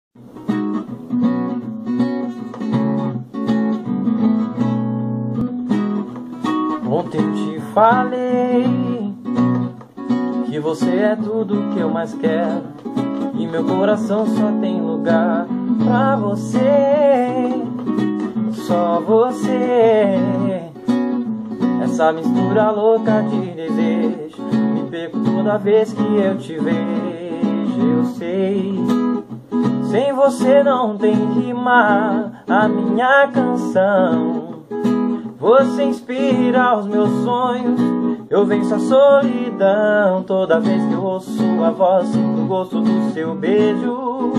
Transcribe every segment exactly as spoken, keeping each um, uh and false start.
Ontem te falei que você é tudo que eu mais quero, e meu coração só tem lugar pra você, só você. Essa mistura louca de desejo me perco toda vez que eu te vejo. Eu sei, sem você não tem rima a minha canção. Você inspira os meus sonhos, eu venço a solidão. Toda vez que eu ouço sua voz, sinto o gosto do seu beijo.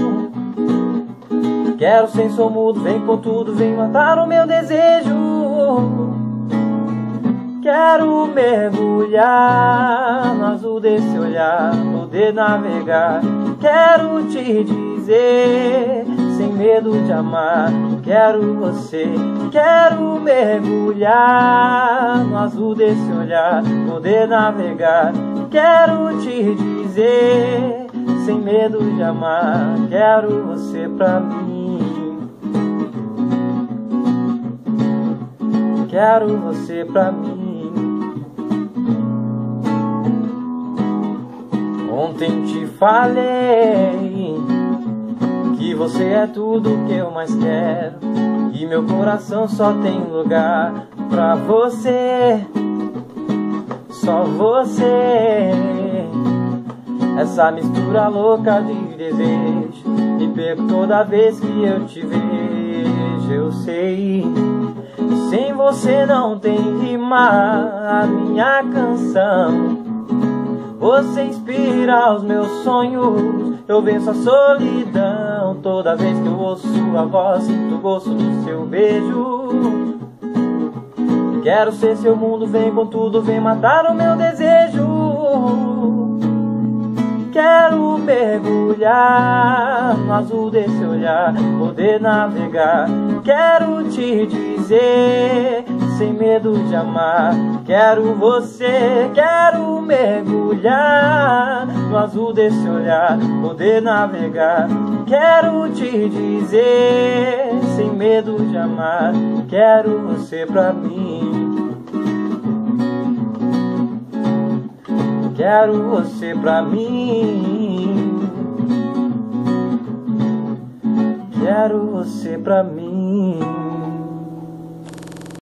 Quero ser sormudo, vem com tudo, vem matar o meu desejo. Quero mergulhar no azul desse olhar, poder navegar. Quero te dizer, sem medo de amar, quero você. Quero mergulhar no azul desse olhar, poder navegar. Quero te dizer, sem medo de amar, quero você pra mim. Quero você pra mim. Ontem te falei que você é tudo que eu mais quero, e meu coração só tem lugar pra você, só você. Essa mistura louca de desejo me perco toda vez que eu te vejo. Eu sei, sem você não tem rima a minha canção. Você inspira os meus sonhos, eu venço a solidão. Toda vez que eu ouço sua voz, sinto o gosto do seu beijo. Quero ser seu mundo, vem com tudo, vem matar o meu desejo. Quero mergulhar no azul desse olhar, poder navegar. Quero te dizer, sem medo de amar, quero você. Quero mergulhar no azul desse olhar, poder navegar. Quero te dizer, sem medo de amar, quero você pra mim. Quero você pra mim. Quero você pra mim.